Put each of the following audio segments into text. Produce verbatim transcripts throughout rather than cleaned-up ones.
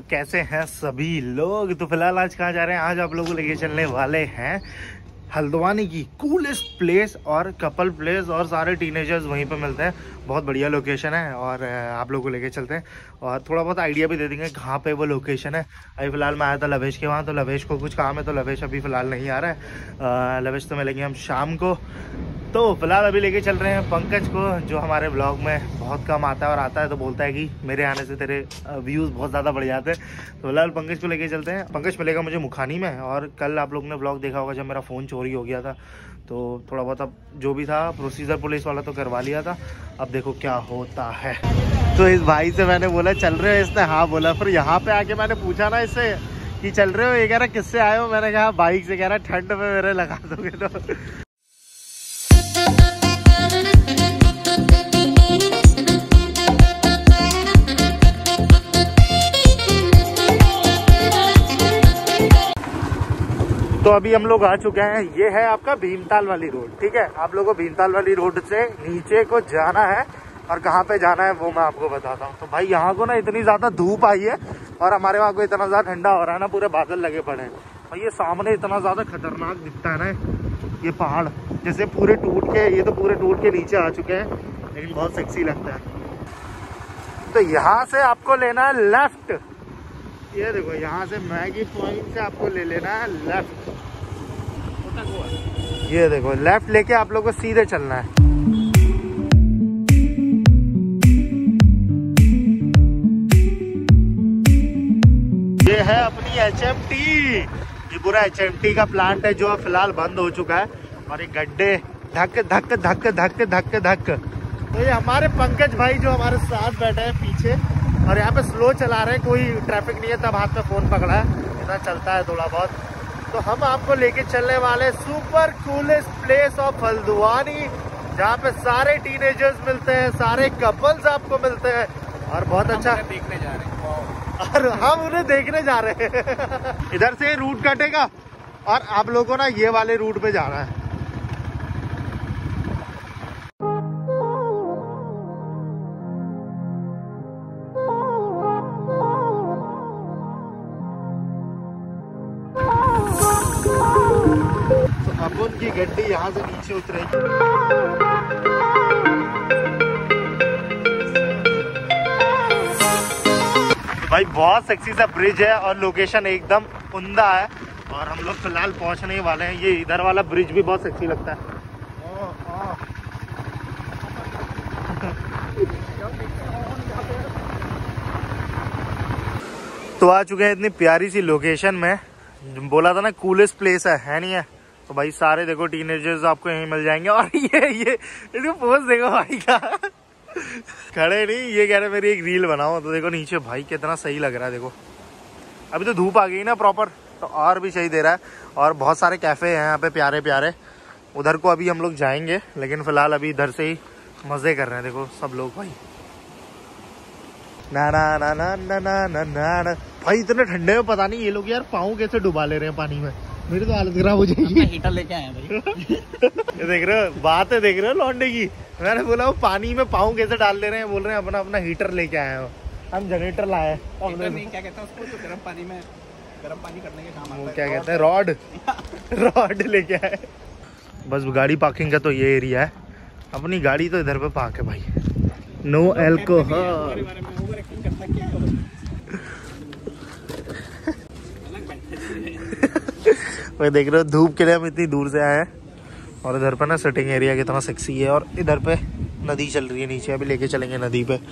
कैसे हैं सभी लोग। तो फिलहाल आज कहाँ जा रहे हैं? आज आप लोगों को लेके चलने वाले हैं हल्द्वानी की कूलेस्ट प्लेस और कपल प्लेस, और सारे टीनेजर्स वहीं पर मिलते हैं। बहुत बढ़िया लोकेशन है और आप लोगों को लेके चलते हैं और थोड़ा बहुत आइडिया भी दे देंगे कहाँ पे वो लोकेशन है। अभी फिलहाल मैं आया था लवेश के वहाँ, तो लवेश को कुछ काम है तो लवेश अभी फिलहाल नहीं आ रहा है। लवेश तो मिलेंगे हम शाम को। तो फिलहाल अभी लेके चल रहे हैं पंकज को, जो हमारे ब्लॉग में बहुत कम आता है और आता है तो बोलता है कि मेरे आने से तेरे व्यूज़ बहुत ज़्यादा बढ़ जाते हैं। तो फिलहाल पंकज को लेके चलते हैं। पंकज मिलेगा मुझे मुखानी में, और कल आप लोगों ने ब्लॉग देखा होगा जब मेरा फ़ोन चोरी हो गया था, तो थोड़ा बहुत अब जो भी था प्रोसीजर पुलिस वाला तो करवा लिया था। अब देखो क्या होता है। तो इस भाई से मैंने बोला चल रहे हो, इसने हाँ बोला। फिर यहाँ पे आके मैंने पूछा ना इससे कि चल रहे हो, ये कह रहा किससे आए हो? मैंने कहा बाइक से। कह रहा ठंड में मेरे लगा दोगे तो। तो अभी हम लोग आ चुके हैं। ये है आपका भीमताल वाली रोड, ठीक है। आप लोगों को भीमताल वाली रोड से नीचे को जाना है, और कहाँ पे जाना है वो मैं आपको बताता हूँ। तो भाई यहाँ को ना इतनी ज्यादा धूप आई है और हमारे वहाँ को इतना ज्यादा ठंडा हो रहा है ना, पूरे बादल लगे पड़े हैं। और ये सामने इतना ज्यादा खतरनाक दिखता है ना ये पहाड़, जैसे पूरे टूट के, ये तो पूरे टूट के नीचे आ चुके हैं, लेकिन बहुत सेक्सी लगता है। तो यहाँ से आपको लेना है लेफ्ट। ये देखो यहाँ से मैगी पॉइंट से आपको ले लेना है लेफ्ट। ये देखो लेफ्ट लेके आप लोग को सीधे चलना है। ये है अपनी एच एम टी। ये पूरा एच एम टी का प्लांट है जो फिलहाल बंद हो चुका है, और ये गड्ढे धक धक धक धक धक धक। तो ये हमारे पंकज भाई जो हमारे साथ बैठे हैं पीछे, और यहाँ पे स्लो चला रहे हैं, कोई ट्रैफिक नहीं है, तब हाथ में फोन पकड़ा है, इतना चलता है थोड़ा बहुत। तो हम आपको लेके चलने वाले super coolest place of Haldwani, जहाँ पे सारे टीनेजर्स मिलते हैं, सारे कपल्स आपको मिलते हैं, और बहुत अच्छा देखने जा रहे हैं। और हम उन्हें देखने जा रहे हैं। इधर से रूट कटेगा और आप लोगों को ना ये वाले रूट पे जाना है। अब उनकी गड्डी यहाँ से नीचे उतरेगी। तो भाई बहुत सेक्सी सा ब्रिज है और लोकेशन एकदम उम्दा है, और हम लोग फिलहाल पहुंचने वाले हैं। ये इधर वाला ब्रिज भी बहुत सेक्सी लगता है। तो आ चुके हैं इतनी प्यारी सी लोकेशन में। बोला था ना कूलेस्ट प्लेस है, है नहीं है? तो भाई सारे देखो टीनेजर्स आपको यहीं मिल जाएंगे। और ये ये इसको पोज देखो भाई का। खड़े नहीं, ये कह रहे मेरी एक रील बनाओ। तो देखो नीचे भाई कितना सही लग रहा है। देखो अभी तो धूप आ गई ना प्रॉपर, तो और भी सही दे रहा है। और बहुत सारे कैफे हैं यहाँ पे प्यारे प्यारे। उधर को अभी हम लोग जाएंगे, लेकिन फिलहाल अभी इधर से ही मजे कर रहे हैं। देखो सब लोग भाई ना ना ना ना ना ना ना ना ना। भाई इतने ठंडे में पता नहीं ये लोग यार पाँव कैसे डुबा ले रहे हैं पानी में। मेरी तो हालत खराब हो जाएगी। हीटर लेके आए हैं भाई। ये देख रहे हो, बात है देख रहे हो लौंडे की। मैंने बोला वो पानी में पाँव कैसे डाल ले रहे हैं, बोल रहे हैं अपना अपना हीटर लेके आए हो। हम जनरेटर लाए। नहीं क्या कहते हैं उसको, तो गर्म पानी में गर्म पानी करने के काम आता है। वो क्या कहते हैं, रॉड रॉड लेके आए। बस गाड़ी पार्किंग का तो ये एरिया है। अपनी गाड़ी तो इधर पे पार्क है भाई। No alcohol. भाई देख रहे हो धूप के लिए हम इतनी दूर से आए हैं, और इधर पे ना सिटिंग एरिया कितना सेक्सी है, और इधर पे नदी चल रही है नीचे। अभी लेके चलेंगे नदी पे।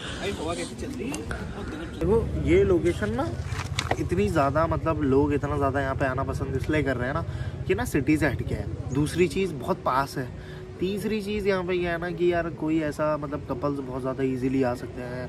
देखो ये लोकेशन ना इतनी ज़्यादा, मतलब लोग इतना ज़्यादा यहाँ पे आना पसंद इसलिए कर रहे हैं ना कि ना सिटी से हट के है। दूसरी चीज़ बहुत पास है। तीसरी चीज़ यहाँ पे ये है ना कि यार कोई ऐसा मतलब कपल्स बहुत ज़्यादा इजीली आ सकते हैं।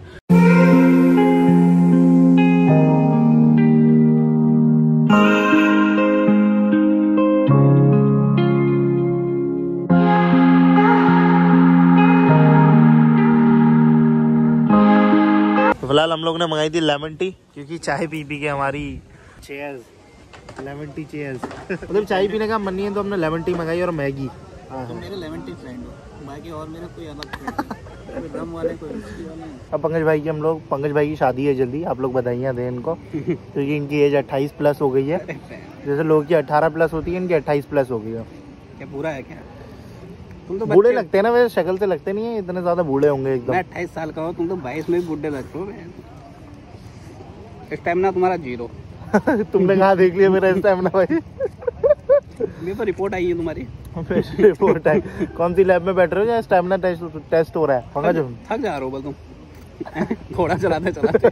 फिलहाल हम लोग ने मंगाई थी लेमन टी, क्योंकि चाय पी पी के हमारी चेयर्स लेमन टी चेयर्स मतलब चाय पीने का मन नहीं है, तो हमने लेमन टी मंगाई और मैगी। तुम मेरे लेमन टी फ्रेंड हो। बाकी और मेरा कोई अलग कोई ड्रम वाले कोई वाले। अब पंकज भाई की हम लोग पंकज भाई की शादी है जल्दी, आप लोग बधाइयाँ दें इनको क्योंकि इनकी एज अट्ठाईस प्लस हो गई है। जैसे लोग की अट्ठारह प्लस होती है, इनकी अट्ठाईस प्लस हो गई है। क्या पूरा है क्या? तुम तो बूढ़े लगते हैं ना, वैसे शक्ल से लगते नहीं है इतने ज्यादा बूढ़े होंगे एकदम। मैं अट्ठाईस साल का हूँ, तुम तो बाईस में भी बूढ़े लगते हो। स्टेमिना तुम्हारा जीरो। तुमने कहा देख लिया मेरा स्टेमिना भाई? मेरे तो रिपोर्ट आई है तुम्हारी। रिपोर्ट आई? कौन सी लैब में बैठ रहे हो या स्टेमिना टेस्ट टेस्ट हो रहा है? पंकज थक जा रहे हो बल तुम घोड़ा चलाते चलाते।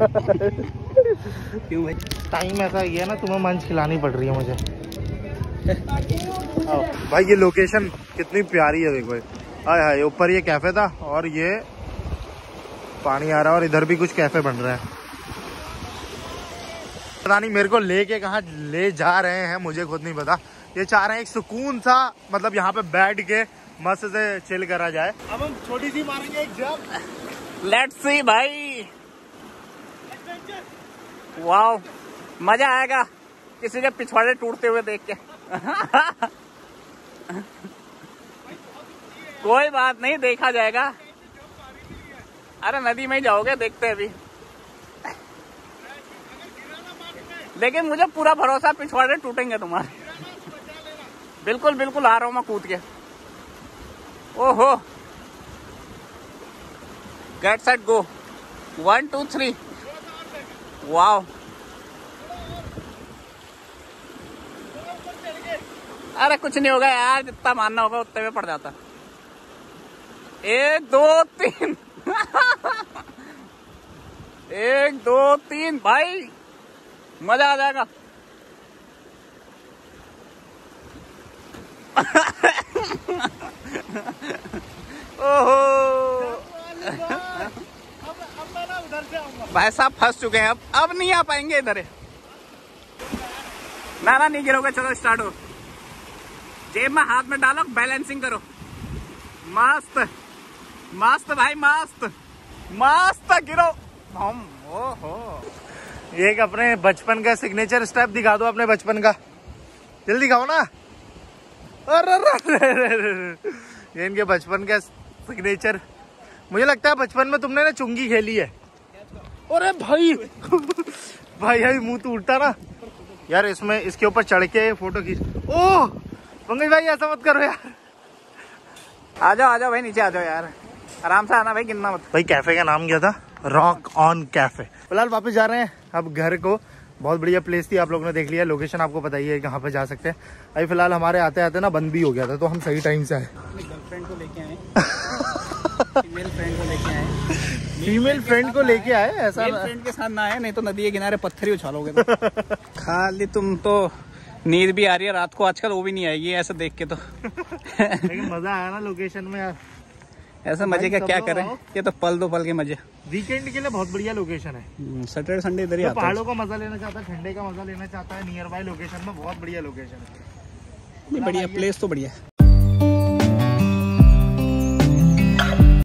क्यों भाई? टाइम ऐसा ही है ना, तुम्हें मंच खिलानी पड़ रही है मुझे। भाई ये लोकेशन कितनी प्यारी है देखो। हाय हाय, ऊपर ये कैफे था और ये पानी आ रहा है और इधर भी कुछ कैफे बन रहा है। पता नहीं मेरे को लेके कहाँ ले जा रहे हैं, मुझे खुद नहीं पता। ये चाह रहे हैं एक सुकून सा, मतलब यहाँ पे बैठ के मस्त से चिल करा जाए। अब हम छोटी सी मारेंगे एक जंप। लेट्स सी भाई, वाओ मजा आएगा किसी के पिछवाड़े टूटते हुए देख के। कोई बात नहीं, देखा जाएगा। अरे नदी में ही जाओगे, देखते हैं अभी। लेकिन मुझे पूरा भरोसा पिछवाड़े टूटेंगे तुम्हारे। बिल्कुल बिल्कुल आ रहा हूँ मैं कूद के। ओहो, get set go, one two three. Wow, अरे कुछ नहीं होगा यार, जितना मानना होगा उतने में पड़ जाता। एक दो तीन। एक दो तीन भाई, मजा आ जाएगा। ओहो भाई साहब फंस चुके हैं, अब अब नहीं आ पाएंगे इधर। ना ना नहीं गिरोगे, चलो स्टार्ट हो। जेब में हाथ में डालो, बैलेंसिंग करो। मस्त मस्त भाई, मस्त मस्त, गिरो हम। ओहो, एक अपने बचपन का सिग्नेचर स्टेप दिखा दो, अपने बचपन का जल्दी दिखाओ ना। अरे ये इनके बचपन का सिग्नेचर। मुझे लगता है बचपन में तुमने ना चुंगी खेली है। अरे भाई भाई भाई मुंह तो उल्टा ना यार। इसमें इसके ऊपर चढ़ के फोटो खींच। ओह पंकज भाई ऐसा मत करो यार। आ जाओ आ जाओ भाई, नीचे आ जाओ यार, आराम से आना भाई, गिनना मत। भाई कैफे का नाम क्या था? Rock on cafe. फिलहाल वापस जा रहे हैं अब घर को। बहुत बढ़िया प्लेस थी, आप लोगों ने देख लिया। लोकेशन आपको पता ही है कहाँ पे जा सकते हैं। अभी फिलहाल हमारे आते आते ना बंद भी हो गया था, तो हम सही टाइम से आए। गर्लफ्रेंड को लेके आए, फीमेल फ्रेंड को लेके आए। फीमेल फ्रेंड को लेके आए, ऐसा फ्रेंड के साथ ना आए, नहीं तो नदी के किनारे पत्थर ही उछालोगे तो। खाली तुम तो, नींद भी आ रही है रात को आजकल, वो भी नहीं आएगी ऐसा देख के तो। लेकिन मजा आया ना लोकेशन में यार। ऐसा मजे का क्या करें, ये तो पल दो पल के मजे। वीकेंड के लिए बहुत बढ़िया लोकेशन है। सैटरडे संडे इधर ही आता है। पहाड़ों का मजा लेना चाहता है, ठंडे का मजा लेना चाहता है, नियर बाय लोकेशन में बहुत बढ़िया लोकेशन है। बढ़िया प्लेस तो बढ़िया है।